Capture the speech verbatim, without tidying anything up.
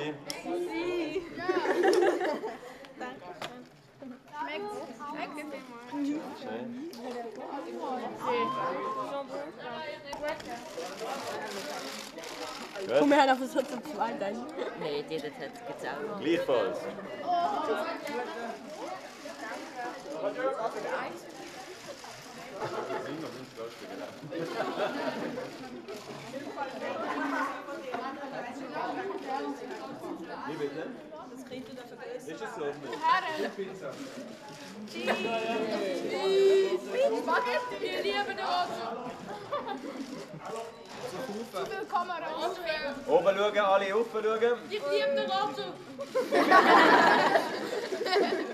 Sie. Sie. Ja. Danke. Schmeckt. Schmeckt immer. Schön. Komm, wir haben auf das hat zum zweiten. Nein, die hat es gezahlt. Gleichfalls. Wie bitte? Das kriegt ihr da vergessen. Ist es so? Herren. Pizza. Cheese. Spaghetti. Wir lieben uns. Zu viel Kamera. Oben schauen, alle oben schauen. Ich liebe den Ratschub.